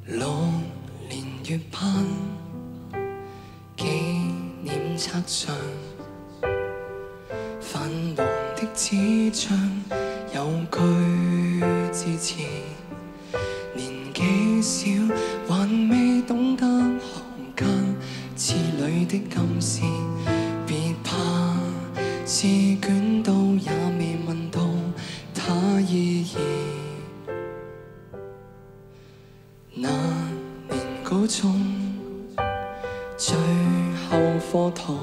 6年月班紀念冊上，泛黃的紙張有句字詞，年紀小還未懂得行間字裏的暗示，別怕試捲到也未問到它意義。那年高中最後課堂，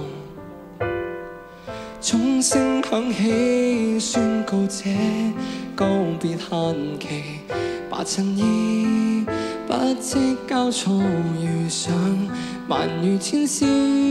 鐘聲響起，宣告這告別限期。把襯衣不積交錯，遇上萬語千絲。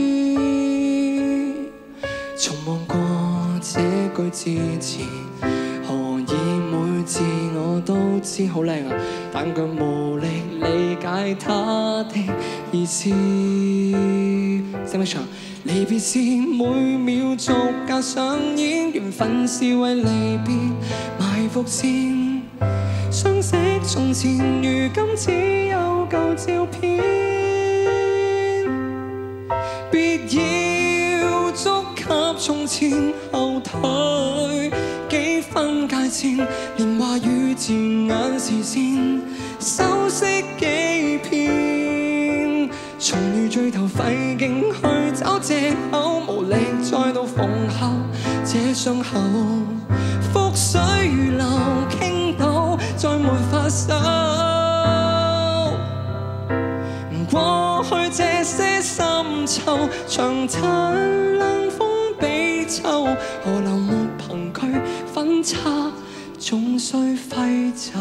重望過這句字詞，何以每字我都知好靚啊，但卻無力理解它的意思。識唔識唱？離別是每秒逐格上演，緣分是為離別埋伏線。相識從前，如今只有舊照片。別要捉給從前後退幾分界線，連話語字眼視線修飾幾遍。重遇最頭費勁去找藉口，無力再度縫合這傷口。覆水如流，傾倒再沒法收。過去這些深秋，長嘆涼風悲秋，河流沒憑據分叉，總須揮走。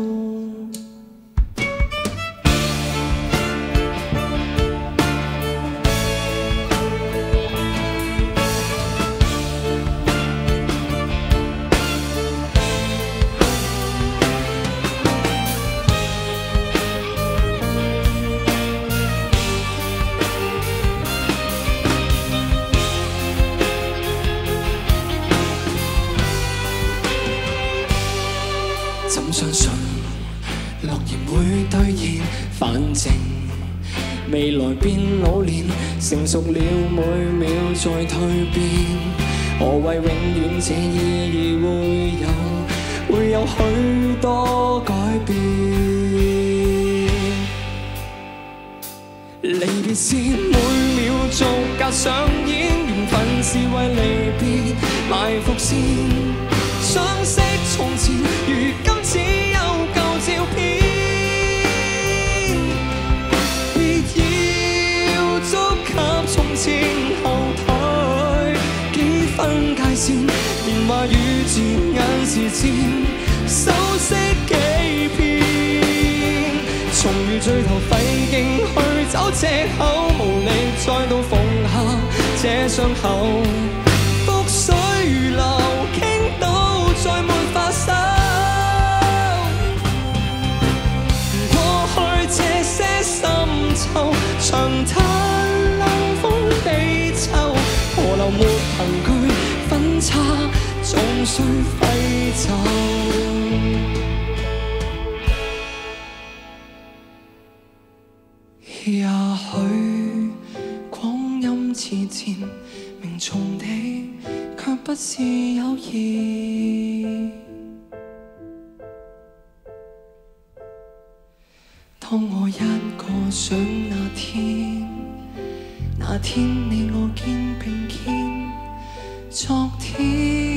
怎相信諾言會兌現？反正未來變老練，成熟了每秒在蛻變。何謂永遠？這意義會有許多改變。離別是每秒逐格上演，緣分是為離別埋伏線。相識從前，如今只有舊照片。別要捉給從前後退幾分界線，連話語字眼視線修飾幾遍。重遇最頭費勁去找藉口，無力再度縫合這傷口。覆水如流，傾倒再沒法收。過去這些深秋，長嘆冷風悲秋，河流沒憑據分叉，總須揮走。也許光陰似箭，命中的卻不是友誼。當我一個想那天你我肩並肩，昨天。